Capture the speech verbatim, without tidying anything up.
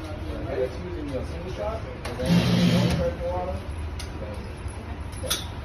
Headaches using a single shot, and then one pressure water.